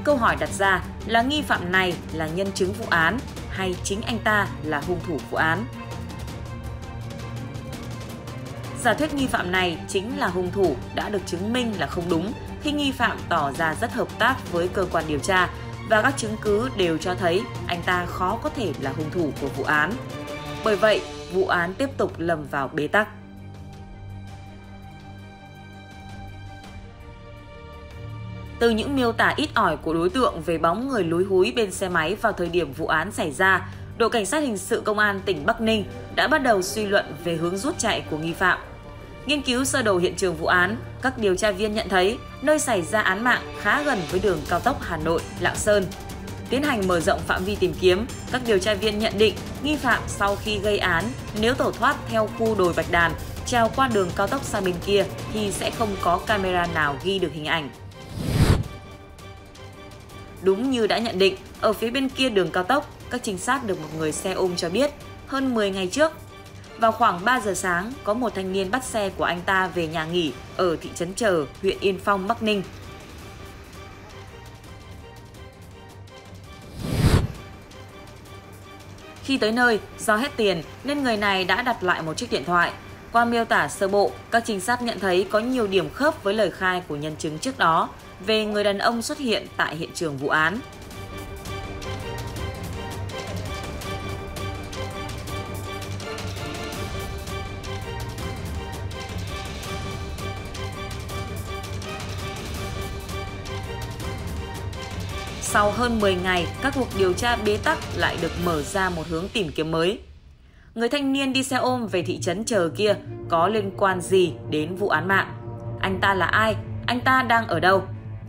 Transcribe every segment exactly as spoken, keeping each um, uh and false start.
Câu hỏi đặt ra là nghi phạm này là nhân chứng vụ án hay chính anh ta là hung thủ vụ án? Giả thuyết nghi phạm này chính là hung thủ đã được chứng minh là không đúng khi nghi phạm tỏ ra rất hợp tác với cơ quan điều tra và các chứng cứ đều cho thấy anh ta khó có thể là hung thủ của vụ án. Bởi vậy, vụ án tiếp tục lầm vào bế tắc. Từ những miêu tả ít ỏi của đối tượng về bóng người lúi húi bên xe máy vào thời điểm vụ án xảy ra, đội cảnh sát hình sự công an tỉnh Bắc Ninh đã bắt đầu suy luận về hướng rút chạy của nghi phạm. Nghiên cứu sơ đồ hiện trường vụ án, các điều tra viên nhận thấy nơi xảy ra án mạng khá gần với đường cao tốc Hà Nội - Lạng Sơn. Tiến hành mở rộng phạm vi tìm kiếm, các điều tra viên nhận định nghi phạm sau khi gây án nếu tẩu thoát theo khu đồi Bạch Đàn, trèo qua đường cao tốc sang bên kia thì sẽ không có camera nào ghi được hình ảnh. Đúng như đã nhận định, ở phía bên kia đường cao tốc, các trinh sát được một người xe ôm cho biết hơn mười ngày trước, vào khoảng ba giờ sáng, có một thanh niên bắt xe của anh ta về nhà nghỉ ở thị trấn Chờ, huyện Yên Phong, Bắc Ninh. Khi tới nơi, do hết tiền nên người này đã đặt lại một chiếc điện thoại. Qua miêu tả sơ bộ, các trinh sát nhận thấy có nhiều điểm khớp với lời khai của nhân chứng trước đó về người đàn ông xuất hiện tại hiện trường vụ án. Sau hơn mười ngày, các cuộc điều tra bế tắc lại được mở ra một hướng tìm kiếm mới. Người thanh niên đi xe ôm về thị trấn Chờ kia có liên quan gì đến vụ án mạng? Anh ta là ai? Anh ta đang ở đâu?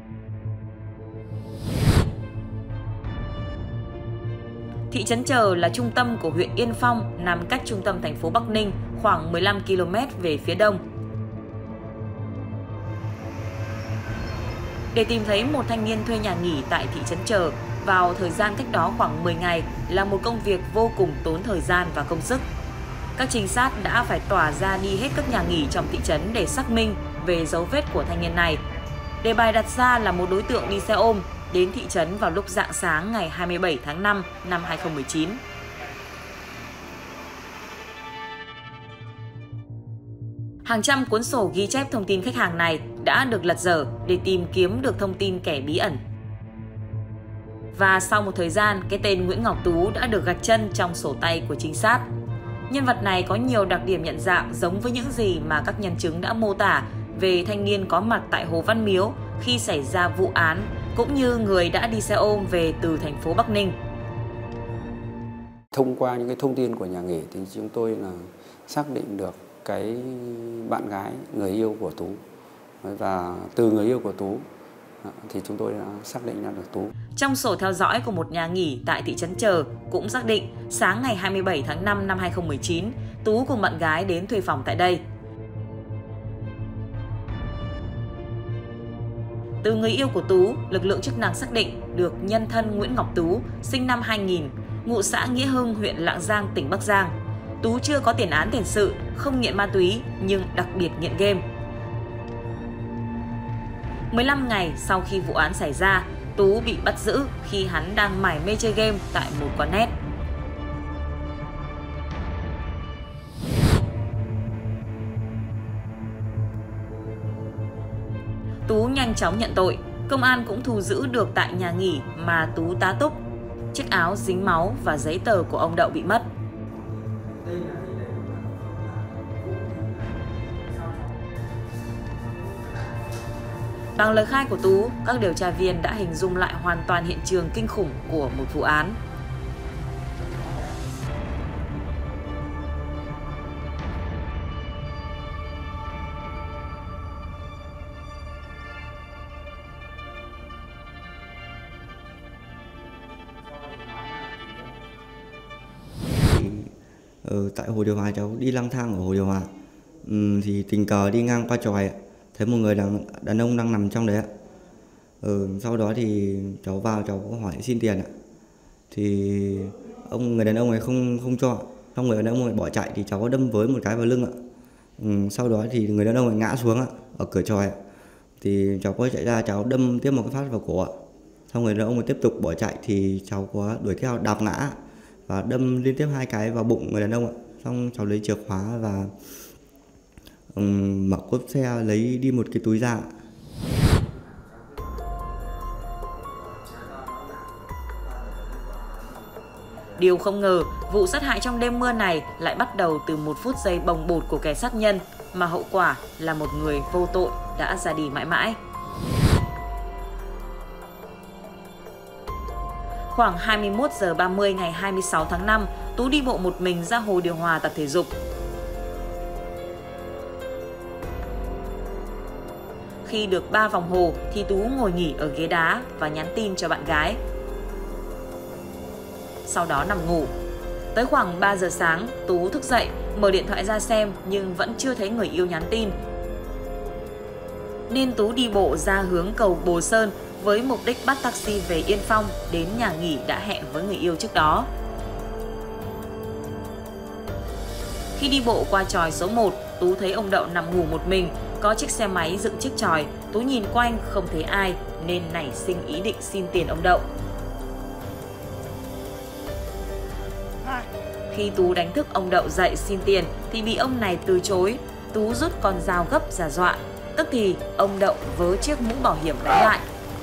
Thị trấn Chờ là trung tâm của huyện Yên Phong, nằm cách trung tâm thành phố Bắc Ninh khoảng mười lăm ki lô mét về phía đông. Để tìm thấy một thanh niên thuê nhà nghỉ tại thị trấn Chờ vào thời gian cách đó khoảng mười ngày là một công việc vô cùng tốn thời gian và công sức. Các trinh sát đã phải tỏa ra đi hết các nhà nghỉ trong thị trấn để xác minh về dấu vết của thanh niên này. Đề bài đặt ra là một đối tượng đi xe ôm đến thị trấn vào lúc rạng sáng ngày hai mươi bảy tháng năm năm hai nghìn không trăm mười chín. Hàng trăm cuốn sổ ghi chép thông tin khách hàng này đã được lật dở để tìm kiếm được thông tin kẻ bí ẩn. Và sau một thời gian, cái tên Nguyễn Ngọc Tú đã được gạch chân trong sổ tay của trinh sát. Nhân vật này có nhiều đặc điểm nhận dạng giống với những gì mà các nhân chứng đã mô tả về thanh niên có mặt tại Hồ Văn Miếu khi xảy ra vụ án, cũng như người đã đi xe ôm về từ thành phố Bắc Ninh. Thông qua những cái thông tin của nhà nghỉ thì chúng tôi là xác định được cái bạn gái, người yêu của Tú. Và từ người yêu của Tú thì chúng tôi đã xác định ra được Tú. Trong sổ theo dõi của một nhà nghỉ tại thị trấn Chờ cũng xác định sáng ngày hai mươi bảy tháng năm năm hai nghìn không trăm mười chín, Tú cùng bạn gái đến thuê phòng tại đây. Từ người yêu của Tú, lực lượng chức năng xác định được nhân thân Nguyễn Ngọc Tú, sinh năm hai nghìn, ngụ xã Nghĩa Hưng, huyện Lạng Giang, tỉnh Bắc Giang. Tú chưa có tiền án tiền sự, không nghiện ma túy nhưng đặc biệt nghiện game. mười lăm ngày sau khi vụ án xảy ra, Tú bị bắt giữ khi hắn đang mải mê chơi game tại một quán net. Tú nhanh chóng nhận tội, công an cũng thu giữ được tại nhà nghỉ mà Tú tá túc chiếc áo dính máu và giấy tờ của ông Đậu bị mất. Bằng lời khai của Tú, các điều tra viên đã hình dung lại hoàn toàn hiện trường kinh khủng của một vụ án. Ở tại Hồ Điều Hòa, cháu đi lang thang ở Hồ Điều Hòa ừ, thì tình cờ đi ngang qua chòi, thấy một người đàn, đàn ông đang nằm trong đấy. Ừ, sau đó thì cháu vào, cháu có hỏi xin tiền ạ. Thì ông người đàn ông ấy không không cho, xong người đàn ông ấy bỏ chạy thì cháu có đâm với một cái vào lưng ạ. Ừ, sau đó thì người đàn ông ấy ngã xuống ạ, ở cửa chòi ạ. Thì cháu có chạy ra, cháu đâm tiếp một cái phát vào cổ ạ. Xong người đàn ông tiếp tục bỏ chạy thì cháu có đuổi theo đạp ngã và đâm liên tiếp hai cái vào bụng người đàn ông ạ. Xong cháu lấy chìa khóa và um, mở cốp xe lấy đi một cái túi da. Điều không ngờ, vụ sát hại trong đêm mưa này lại bắt đầu từ một phút giây bồng bột của kẻ sát nhân, mà hậu quả là một người vô tội đã ra đi mãi mãi. Khoảng hai mươi mốt giờ ba mươi ngày hai mươi sáu tháng năm, Tú đi bộ một mình ra hồ điều hòa tập thể dục. Khi được ba vòng hồ thì Tú ngồi nghỉ ở ghế đá và nhắn tin cho bạn gái. Sau đó nằm ngủ. Tới khoảng ba giờ sáng, Tú thức dậy, mở điện thoại ra xem nhưng vẫn chưa thấy người yêu nhắn tin. Nên Tú đi bộ ra hướng cầu Bồ Sơn với mục đích bắt taxi về Yên Phong đến nhà nghỉ đã hẹn với người yêu trước đó. Khi đi bộ qua chòi số một, Tú thấy ông Đậu nằm ngủ một mình, có chiếc xe máy dựng chiếc chòi. Tú nhìn quanh không thấy ai nên nảy sinh ý định xin tiền ông Đậu. Khi Tú đánh thức ông Đậu dậy xin tiền thì bị ông này từ chối. Tú rút con dao gấp ra dọa. Tức thì ông Đậu vớ chiếc mũ bảo hiểm đánh lại.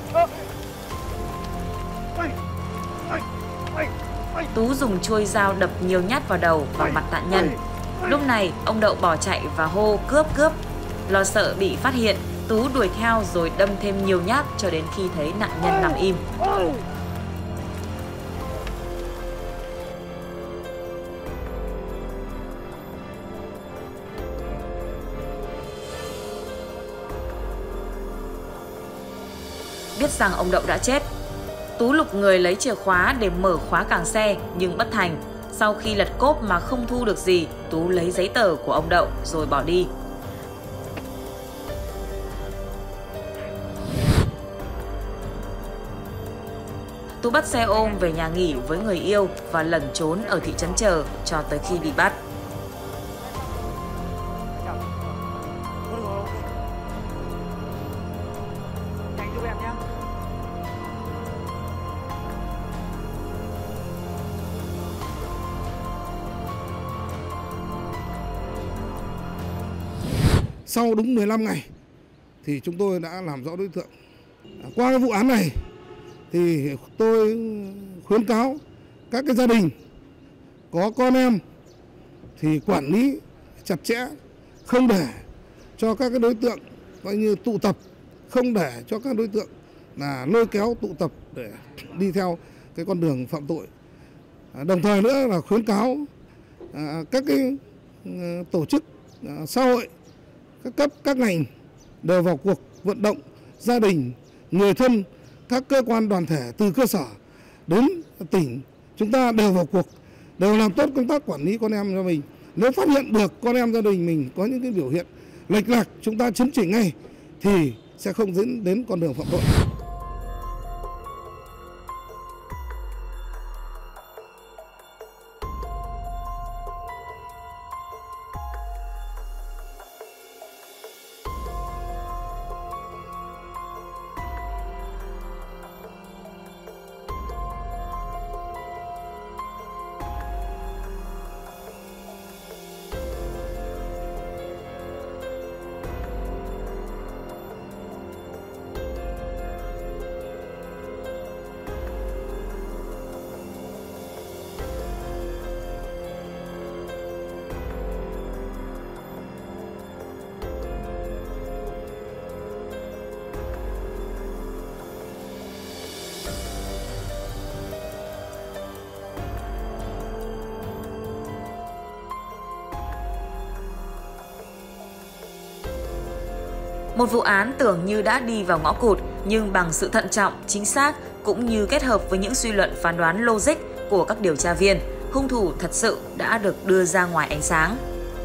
Tú dùng chuôi dao đập nhiều nhát vào đầu và mặt nạn nhân. Lúc này ông Đậu bỏ chạy và hô cướp cướp. Lo sợ bị phát hiện, Tú đuổi theo rồi đâm thêm nhiều nhát cho đến khi thấy nạn nhân nằm im. Biết rằng ông Đậu đã chết, Tú lục người lấy chìa khóa để mở khóa càng xe nhưng bất thành. Sau khi lật cốp mà không thu được gì, Tú lấy giấy tờ của ông Đậu rồi bỏ đi. Tú bắt xe ôm về nhà nghỉ với người yêu và lẩn trốn ở thị trấn Chờ cho tới khi bị bắt. Sau đúng mười lăm ngày thì chúng tôi đã làm rõ đối tượng. Qua cái vụ án này thì tôi khuyến cáo các cái gia đình có con em thì quản lý chặt chẽ, không để cho các cái đối tượng coi như tụ tập, không để cho các đối tượng là lôi kéo tụ tập để đi theo cái con đường phạm tội. Đồng thời nữa là khuyến cáo các cái tổ chức xã hội, các cấp, các ngành đều vào cuộc vận động gia đình, người thân, các cơ quan đoàn thể từ cơ sở đến tỉnh, chúng ta đều vào cuộc, đều làm tốt công tác quản lý con em cho mình. Nếu phát hiện được con em gia đình mình có những cái biểu hiện lệch lạc, chúng ta chấn chỉnh ngay thì sẽ không dẫn đến con đường phạm tội. Một vụ án tưởng như đã đi vào ngõ cụt, nhưng bằng sự thận trọng, chính xác cũng như kết hợp với những suy luận phán đoán logic của các điều tra viên, hung thủ thật sự đã được đưa ra ngoài ánh sáng.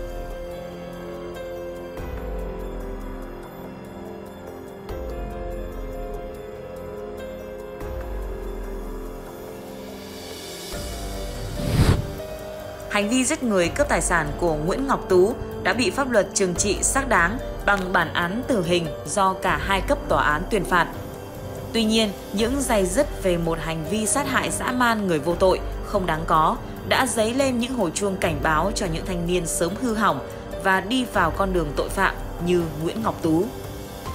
Hành vi giết người cướp tài sản của Nguyễn Ngọc Tú đã bị pháp luật trừng trị xác đáng bằng bản án tử hình do cả hai cấp tòa án tuyên phạt. Tuy nhiên, những day dứt về một hành vi sát hại dã man người vô tội không đáng có đã dấy lên những hồi chuông cảnh báo cho những thanh niên sớm hư hỏng và đi vào con đường tội phạm như Nguyễn Ngọc Tú.